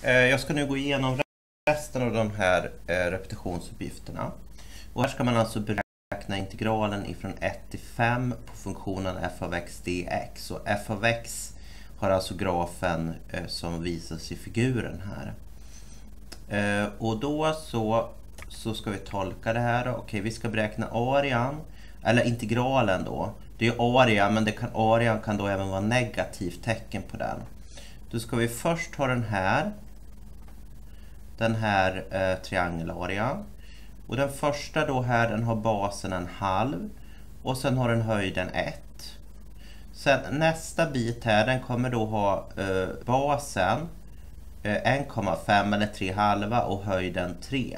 Jag ska nu gå igenom resten av de här repetitionsuppgifterna. Och här ska man alltså beräkna integralen ifrån 1 till 5 på funktionen f av x dx. Och f av x har alltså grafen som visas i figuren här. Och då så ska vi tolka det här. Okej, vi ska beräkna arean, eller integralen då. Det är area, men arean kan då även vara negativt tecken på den. Då ska vi först ha den här triangelarean. Och den första då här, den har basen 1/2. Och sen har den höjden 1. Sen nästa bit här, den kommer då ha basen 1,5 eller 3,5 och höjden 3.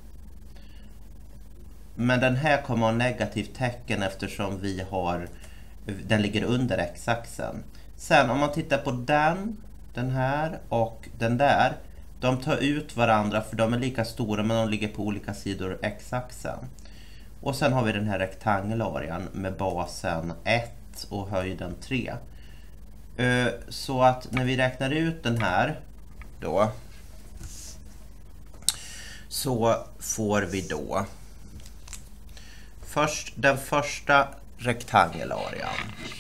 Men den här kommer ha negativt tecken eftersom den ligger under x-axeln. Sen om man tittar på den här och den där, de tar ut varandra för de är lika stora men de ligger på olika sidor x-axeln. Och sen har vi den här rektangelarean med basen 1 och höjden 3. Så att när vi räknar ut den här då, så får vi då först den första rektangelarean.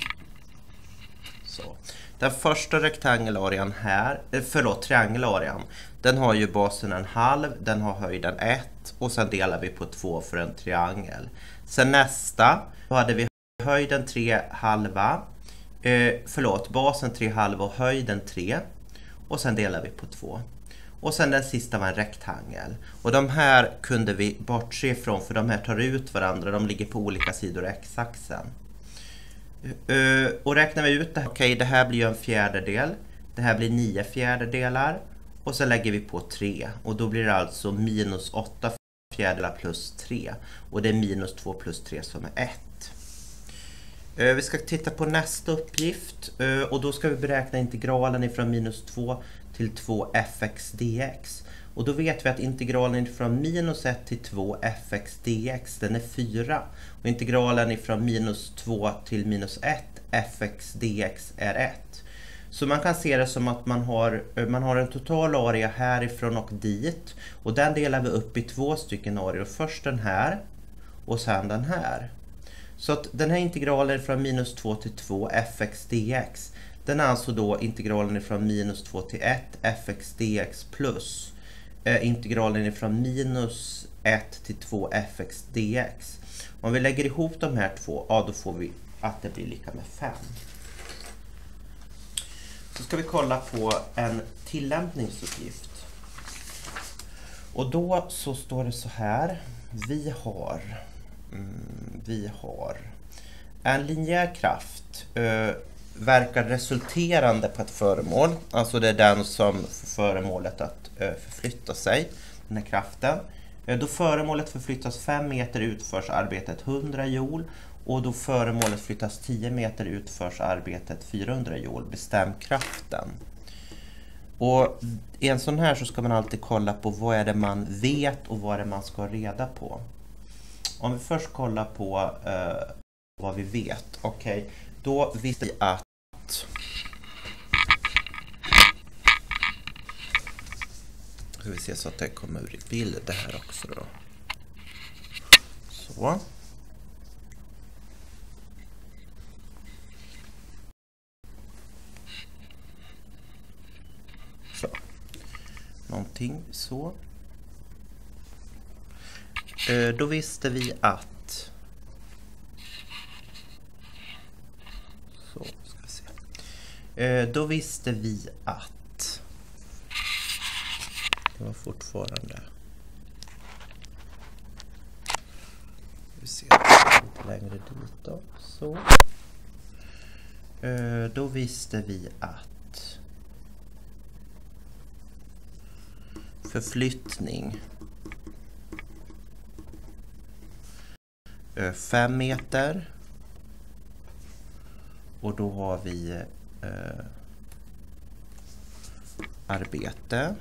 Så. Den första rektangelarean här, triangelarean, den har ju basen 1/2, den har höjden 1 och sen delar vi på 2 för en triangel. Sen nästa, då hade vi höjden 3,5, basen 3,5 och höjden 3 och sen delar vi på 2. Och sen den sista var en rektangel. Och de här kunde vi bortse ifrån för de här tar ut varandra, de ligger på olika sidor x-axeln. Och räknar vi ut det här, okej, det här blir en fjärdedel, det här blir 9 fjärdedelar och så lägger vi på 3 och då blir det alltså minus 8 fjärdedelar plus 3 och det är minus 2 plus 3 som är 1. Vi ska titta på nästa uppgift och då ska vi beräkna integralen ifrån minus 2 till 2 fx dx. Och då vet vi att integralen från minus 1 till 2 fx dx, den är 4. Och integralen från minus 2 till minus 1 fx dx är 1. Så man kan se det som att man har en total area härifrån och dit. Och den delar vi upp i 2 stycken areor. Först den här och sen den här. Så att den här integralen från minus 2 till 2 fx dx, den är alltså då integralen från minus 2 till 1 fx dx plus integralen från minus 1 till 2 fx dx. Om vi lägger ihop de här två, ja, då får vi att det blir lika med 5. Så ska vi kolla på en tillämpningsuppgift. Och då så står det så här. Vi har en linjär kraft verkar resulterande på ett föremål. Alltså det är den som får föremålet att förflytta sig, den här kraften. Då föremålet förflyttas 5 meter utförs arbetet 100 joule. Och då föremålet flyttas 10 meter utförs arbetet 400 joule. Bestäm kraften. Och i en sån här så ska man alltid kolla på vad är det man vet och vad är det man ska ha reda på. Om vi först kollar på vad vi vet. Okej, då visste vi att ska vi se så att det kommer ur i bild det här också då. Så. Så. Någonting så. Då visste vi att så ska vi se. Då visste vi att det var fortfarande. Vi ser lite längre dit då. Så. Då visste vi att förflyttning 5 meter. Och då har vi arbete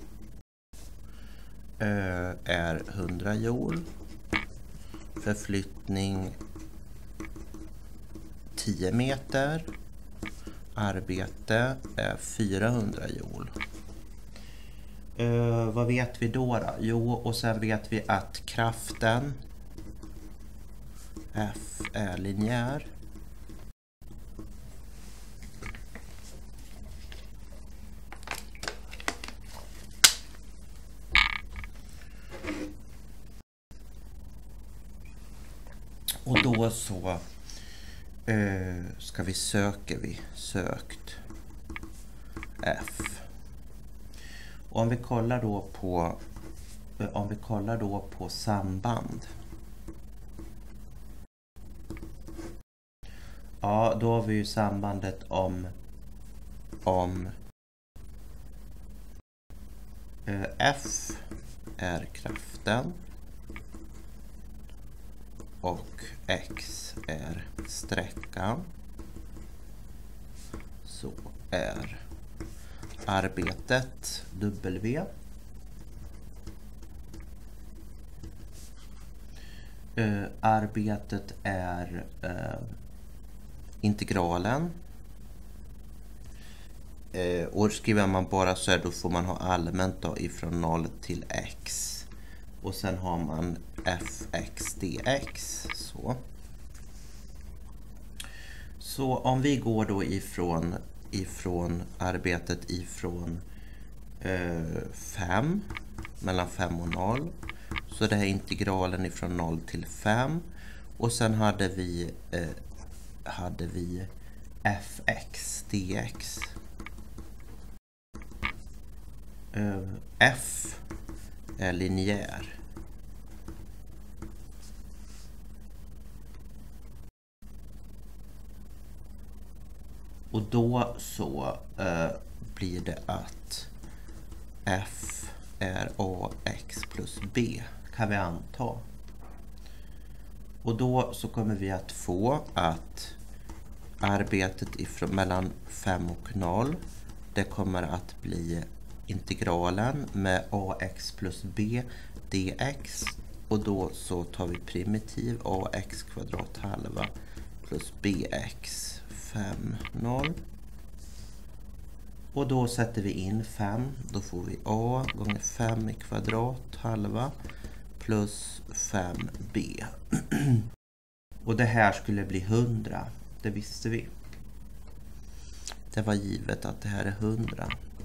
är 100 joule. Förflyttning 10 meter. Arbete är 400 joule. Vad vet vi då? Jo, och sen vet vi att kraften F är linjär. Och då så ska vi sökt F. Och om vi kollar då på samband. Ja, då har vi ju sambandet om F är kraften och X är sträckan, så är arbetet W. Arbetet är integralen. Och skriver man bara så här, då får man ha allmänt då ifrån 0 till x. Och sen har man fx dx. Så om vi går då ifrån arbetet ifrån 5, mellan 5 och 0. Så det här är integralen ifrån 0 till 5. Och sen hade vi fx dx. F är linjär. Och då så blir det att F är AX plus B, kan vi anta. Och då så kommer vi att få att arbetet mellan 5 och 0, det kommer att bli integralen med AX plus B dx. Och då så tar vi primitiv AX kvadrat halva plus BX 5, 0. Och då sätter vi in 5. Då får vi A gånger 5 i kvadrat halva plus 5B. Och det här skulle bli 100. Det visste vi. Det var givet att det här är 100.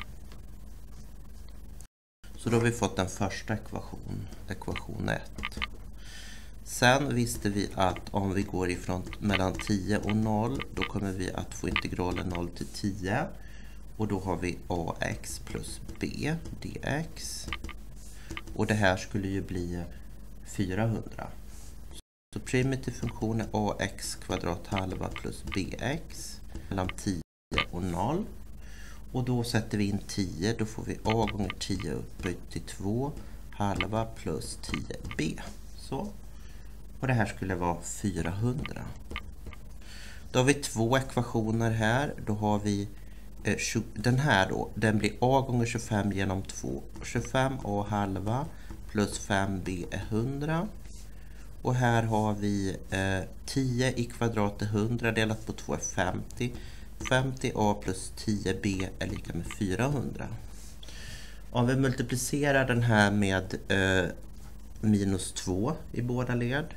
Så då har vi fått den första ekvation 1. Sen visste vi att om vi går ifrån mellan 10 och 0, då kommer vi att få integralen 0 till 10. Och då har vi AX plus B dx. Och det här skulle ju bli 400. Så primitiv funktion är AX kvadrat halva plus BX mellan 10 och 0. Och då sätter vi in 10, då får vi A gånger 10 upphöjt till 2 halva plus 10B. Så. Och det här skulle vara 400. Då har vi två ekvationer här. Då har vi den här då. Den blir A gånger 25 genom 2. 25A halva plus 5B är 100. Och här har vi 10 i kvadrat är 100 delat på 2 är 50. 50A plus 10B är lika med 400. Om vi multiplicerar den här med minus 2 i båda led.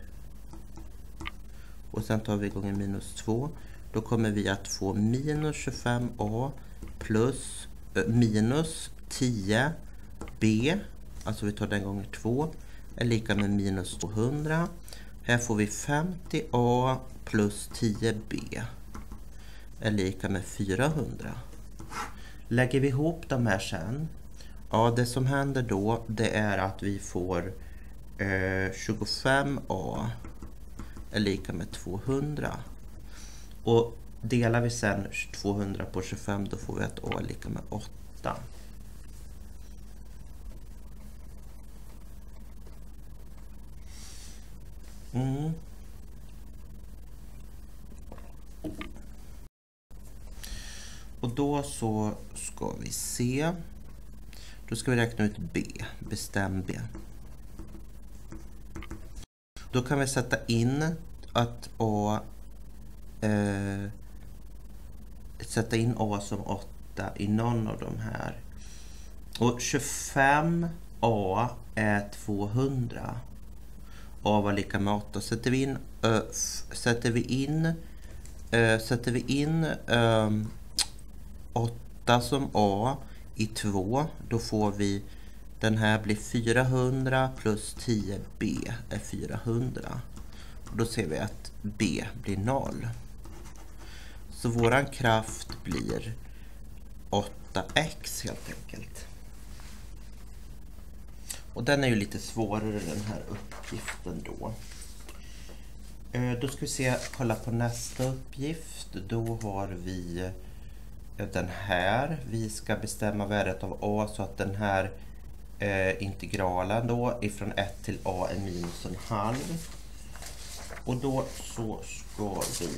Och sen tar vi gånger minus 2. Då kommer vi att få minus 25A plus minus 10B. Alltså vi tar den gånger 2. Är lika med minus 200. Här får vi 50A plus 10B. Är lika med 400. Lägger vi ihop de här sen. Ja, det som händer då, det är att vi får 25A är lika med 200. Och delar vi sen 200 på 25, då får vi att A är lika med 8. Och då så ska vi se. Då ska vi räkna ut B. Bestäm B. Då kan vi sätta in att A sätta in A som 8 i någon av de här Och 25a är 200. A var lika med 8. Sätter vi in 8 som A i 2, då får vi, den här blir 400 plus 10b är 400. Och då ser vi att B blir 0. Så våran kraft blir 8x helt enkelt. Och den är ju lite svårare, den här uppgiften då. Då ska vi kolla på nästa uppgift. Då har vi den här. Vi ska bestämma värdet av a så att den här integralen då ifrån 1 till a är minus en halv. Och då så ska vi...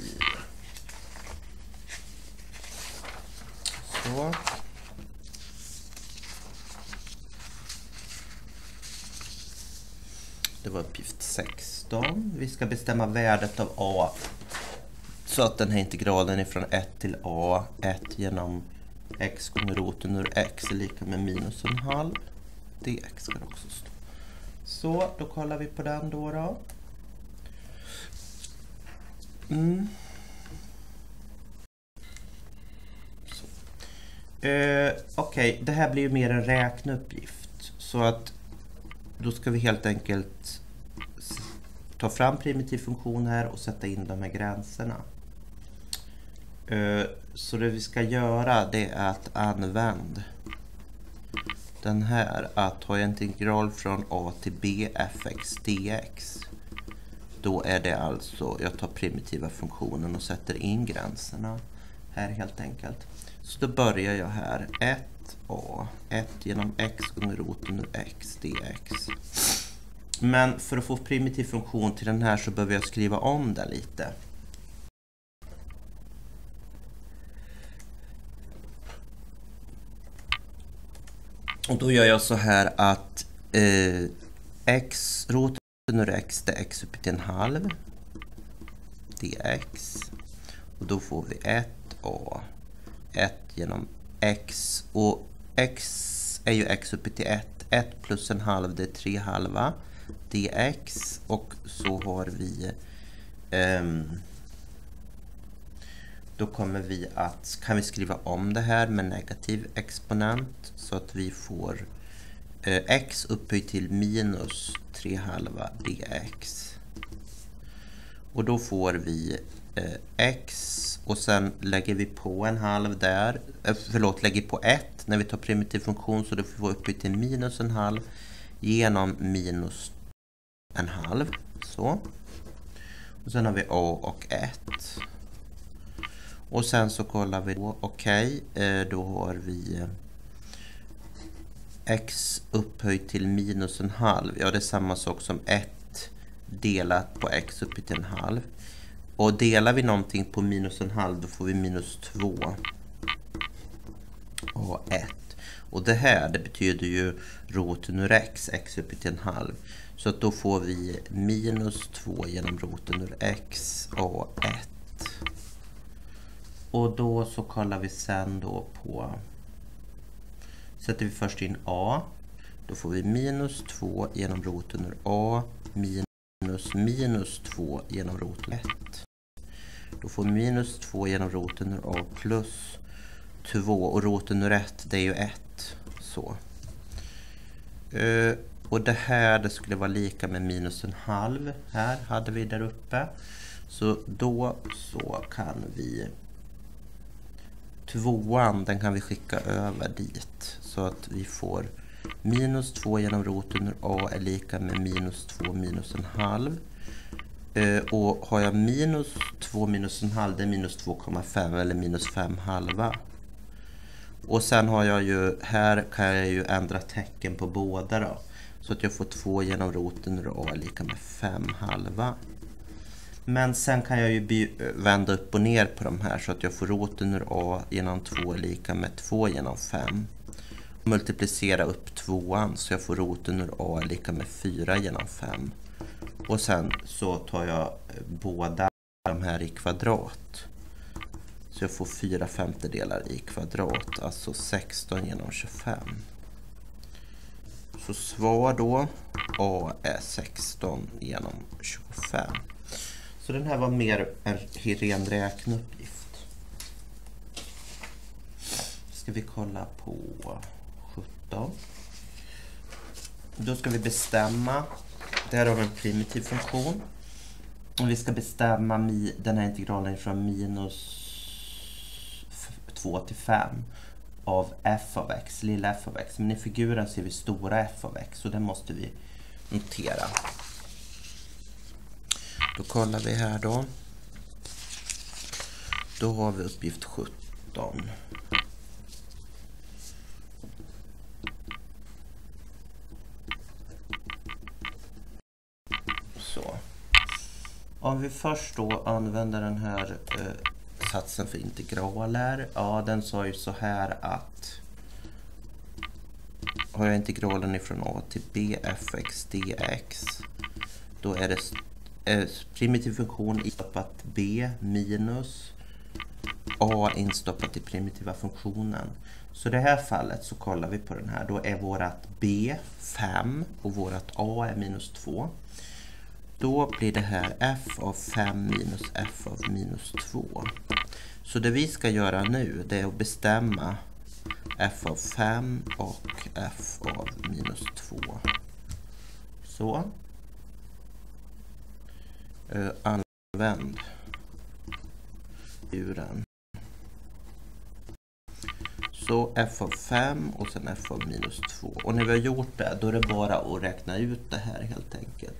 Så. Det var uppgift 16. Vi ska bestämma värdet av a så att den här integralen är från 1 till a. 1 genom x gånger roten ur x är lika med minus en halv. Dx ska också stå. Så, då kollar vi på den då. Okej, det här blir ju mer en räkneuppgift. Så att då ska vi helt enkelt ta fram primitiv funktion här och sätta in de här gränserna. Så det vi ska göra, det är att använda den här, att ha en integral från a till b fx dx. Då är det alltså, jag tar primitiva funktionen och sätter in gränserna här helt enkelt. Så då börjar jag här, 1a, 1 genom x gånger roten ur x dx. Men för att få primitiv funktion till den här så behöver jag skriva om den lite. Och då gör jag så här att x, roten ur x, det är x upp till en halv dx. Och då får vi 1a, 1 genom x. Och x är ju x upp till 1. 1 plus en halv, det är 3 halva dx. Och så har vi... då kommer vi att, kan vi skriva om det här med negativ exponent så att vi får x upphöjt till minus 3 halva dx. Och då får vi x och sen lägger vi på en halv där, lägger på 1 när vi tar primitiv funktion, så då får vi upphöjt till minus en halv genom minus en halv. Så. Och sen har vi a och 1. Och sen så kollar vi då, okej, då har vi x upphöjt till minus en halv. Ja, det är samma sak som 1 delat på x upphöjt till en halv. Och delar vi någonting på minus en halv, då får vi minus 2 och 1. Och det här, det betyder ju roten ur x, x upphöjt till en halv. Så att då får vi minus 2 genom roten ur x och 1. Och då så kollar vi sen då på, sätter vi först in a, då får vi minus 2 genom roten ur a minus 2 genom roten 1. Då får vi minus 2 genom roten ur a plus 2 och roten ur 1, det är ju 1. Så. Och det här, det skulle vara lika med minus en halv. Här hade vi där uppe. Så då så kan vi, 2:an, den kan vi skicka över dit. Så att vi får minus 2 genom roten ur a är lika med minus 2 minus en halv. Och har jag minus 2 minus en halv, det är minus 2,5 eller minus 5 halva. Och sen har jag ju, här kan jag ju ändra tecken på båda då. Så att jag får 2 genom roten ur a är lika med 5 halva. Men sen kan jag ju vända upp och ner på de här så att jag får roten ur a genom 2 är lika med 2 genom 5. Multiplicera upp 2:an så jag får roten ur a är lika med 4 genom 5. Och sen så tar jag båda de här i kvadrat. Så jag får 4/5 i kvadrat, alltså 16 genom 25. Så svar då, A är 16 genom 25. Så den här var mer en ren räknuppgift. Ska vi kolla på 17. Då ska vi bestämma, där har vi en primitiv funktion. Och vi ska bestämma den här integralen från minus 2 till 5 av f av x, lilla f av x. Men i figuren ser vi stora f av x, så det måste vi notera. Då kollar vi här då. Då har vi uppgift 17. Så. Om vi först då använder den här satsen för integraler. Ja, den sa ju så här att har jag integralen ifrån a till b fx dx, då är det primitiv funktion instoppat b minus a instoppat i primitiva funktionen. Så i det här fallet så kollar vi på den här. Då är vårat b 5 och vårat a är minus 2. Då blir det här f av 5 minus f av minus 2. Så det vi ska göra nu, det är att bestämma f av 5 och f av minus 2. Så. Använd figuren. Så f av 5 och sen f av minus 2. Och när vi har gjort det, då är det bara att räkna ut det här helt enkelt.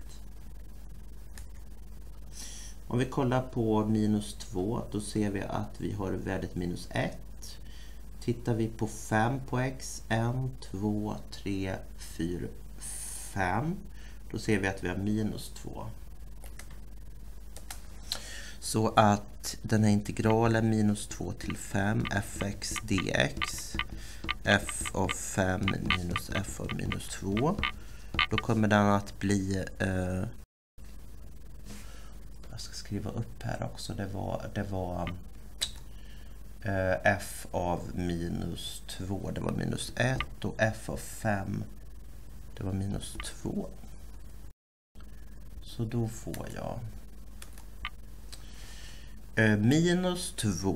Om vi kollar på minus 2, då ser vi att vi har värdet minus 1. Tittar vi på 5 på x, 1, 2, 3, 4, 5. Då ser vi att vi har minus 2. Så att den här integralen minus 2 till 5 fx dx f av 5 minus f av minus 2. Då kommer den att bli jag ska skriva upp här också. Det var f av minus 2, det var minus 1, och f av 5, det var minus 2. Så då får jag minus 2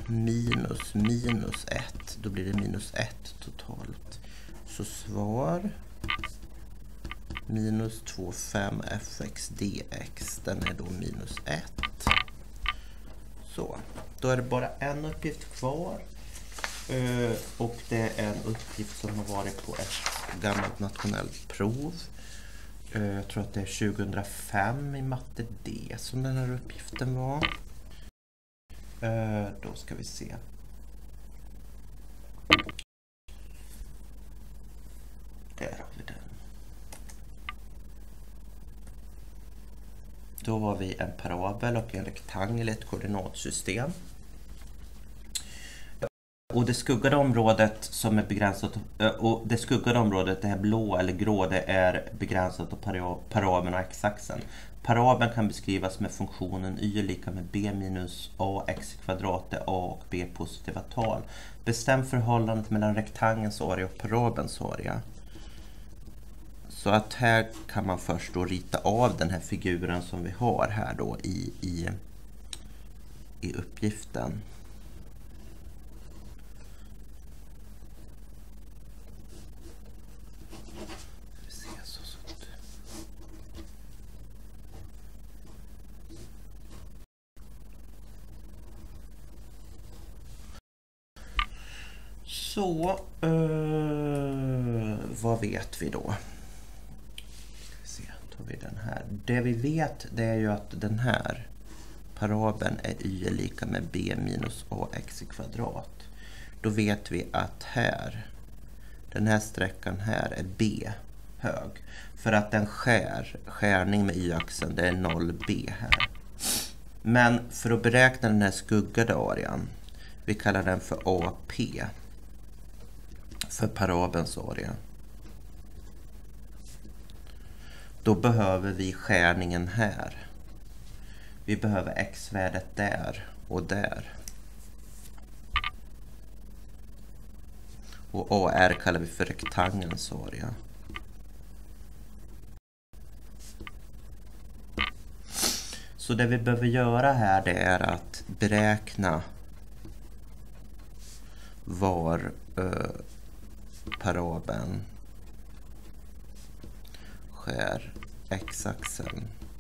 minus 1, då blir det minus 1 totalt. Så svar minus 2, 5 fx dx, den är då minus 1. Så, då är det bara en uppgift kvar. Och det är en uppgift som har varit på ett gammalt nationellt prov. Jag tror att det är 2005 i matte D som den här uppgiften var. Då ska vi se. Där har vi den. Då har vi en parabel och en rektangel i ett koordinatsystem. Och det skuggade området som är begränsat, och det skuggade området, det här blå eller grå, det är begränsat av parabeln och x-axeln. Parabeln kan beskrivas med funktionen y är lika med b minus ax kvadrat där a och b positiva tal. Bestäm förhållandet mellan rektangelns area och parabelns area. Så att här kan man först då rita av den här figuren som vi har här då i uppgiften. Så, vad vet vi då? Tar vi den här. Det vi vet, det är ju att den här parabeln är y är lika med b minus ax kvadrat. Då vet vi att här, den här sträckan här är b hög. För att den skärning med y-axeln, det är 0b här. Men för att beräkna den här skuggade arean, vi kallar den för AP, för parabelns area. Då behöver vi skärningen här. Vi behöver x-värdet där och där. Och AR kallar vi för rektangelns area. Så det vi behöver göra här, det är att beräkna var parabeln skär x-axeln.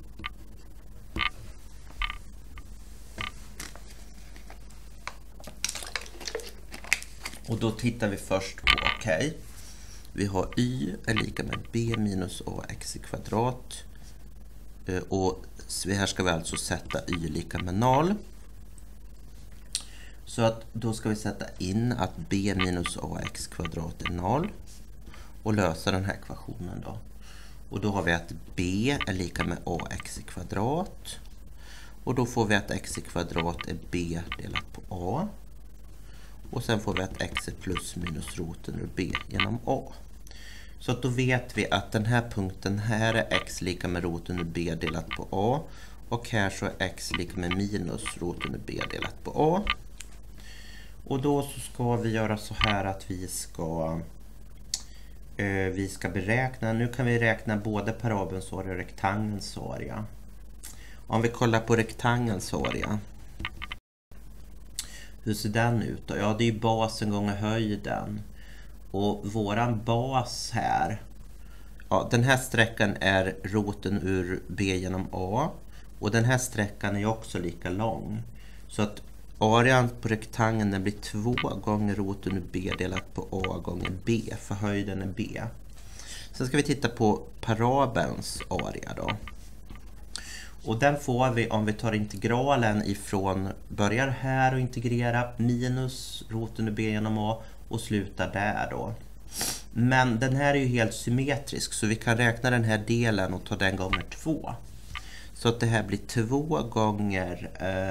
Och då tittar vi först på, okej. Vi har y är lika med b minus ax i kvadrat. Och här ska vi alltså sätta y lika med 0. Så att då ska vi sätta in att b minus ax kvadrat är 0. Och lösa den här ekvationen då. Och då har vi att b är lika med ax i kvadrat. Och då får vi att x i kvadrat är b delat på a. Och sen får vi att x är plus minus roten ur b genom a. Så att då vet vi att den här punkten här är x lika med roten ur b delat på a. Och här så är x lika med minus roten ur b delat på a. Och då så ska vi göra så här att vi ska beräkna, nu kan vi räkna både parabelns area och rektangelns area. Om vi kollar på rektangelns area. Hur ser den ut då? Ja, det är ju basen gånger höjden. Och våran bas här, ja, den här sträckan är roten ur b genom a. Och den här sträckan är också lika lång. Så att arean på rektangeln den blir 2 gånger roten ur b delat på a gånger b. För höjden är b. Sen ska vi titta på parabelns area då. Och den får vi om vi tar integralen ifrån, börjar här och integrera minus roten ur b genom a och slutar där då. Men den här är ju helt symmetrisk så vi kan räkna den här delen och ta den gånger 2. Så att det här blir 2 gånger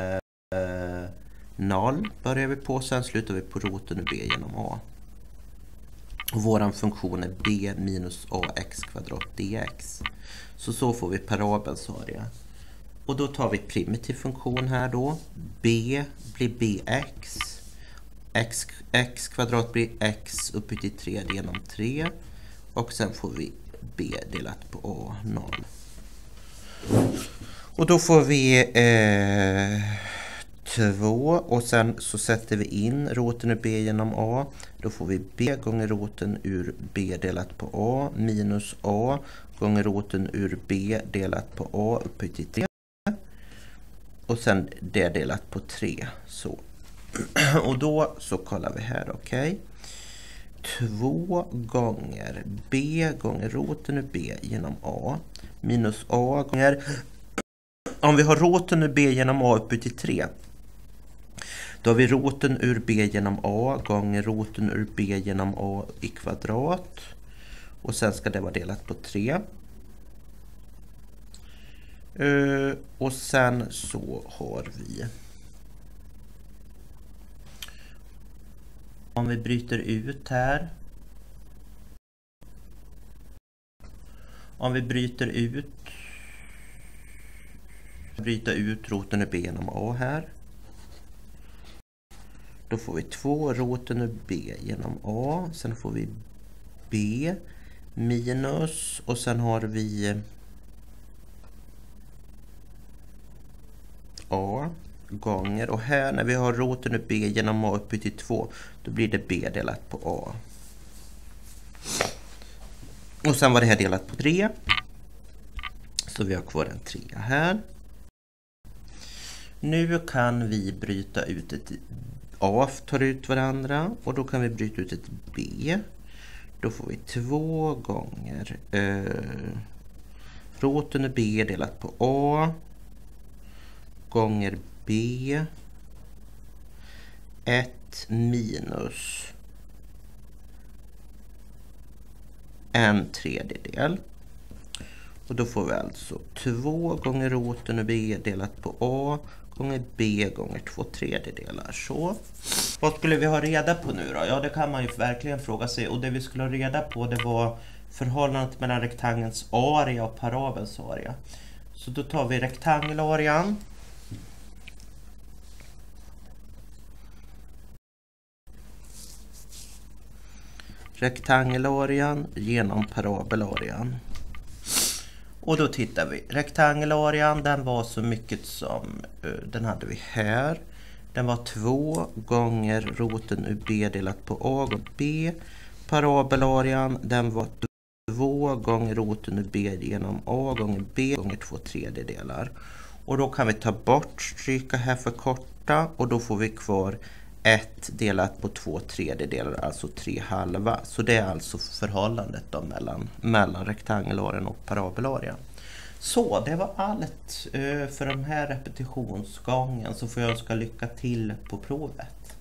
0 börjar vi på, sen slutar vi på roten ur b genom a. Och våran funktion är b minus ax kvadrat dx. Så får vi parabelns area. Och då tar vi primitiv funktion här då. B blir bx. X kvadrat blir x upphöjt till 3 genom 3. Och sen får vi b delat på a 0. Och då får vi 2 och sen så sätter vi in roten ur b genom a. Då får vi b gånger roten ur b delat på a minus a gånger roten ur b delat på a upphöjt till 3. Och sen det delat på 3. Så. Och då så kollar vi här, okej. 2 gånger b gånger roten ur b genom a minus a gånger, om vi har roten ur b genom a upphöjt till 3. Då har vi roten ur b genom a gånger roten ur b genom a i kvadrat. Och sen ska det vara delat på 3. Och sen så har vi, om vi bryter ut här. Om vi bryta ut roten ur b genom a här. Då får vi 2 roten ur b genom a. Sen får vi b minus och sen har vi a gånger, och här när vi har roten ur b genom a upphöjt till 2 då blir det b delat på a. Och sen var det här delat på 3. Så vi har kvar en 3 här. Nu kan vi bryta ut ett a, tar ut varandra, och då kan vi bryta ut ett b. Då får vi 2 gånger roten ur b delat på a gånger b 1 minus en tredjedel. Och då får vi alltså 2 gånger roten ur b delat på a gånger b gånger 2/3. Så. Vad skulle vi ha reda på nu då? Ja, det kan man ju verkligen fråga sig. Och det vi skulle ha reda på, det var förhållandet mellan rektangelns area och parabelns area. Så då tar vi rektangelarean. Rektangelarean genom parabelarean. Och då tittar vi. Rektangelarian, den var så mycket som, den hade vi här. Den var 2 gånger roten ur b delat på a gånger b. Parabelarian, den var 2 gånger roten ur b genom a gånger b gånger 2/3. Och då kan vi ta bort, stryka här för korta, och då får vi kvar 1 delat på 2/3, alltså 3/2. Så det är alltså förhållandet då mellan rektangelarien och parabelarien. Så det var allt för den här repetitionsgången, så får jag önska lycka till på provet.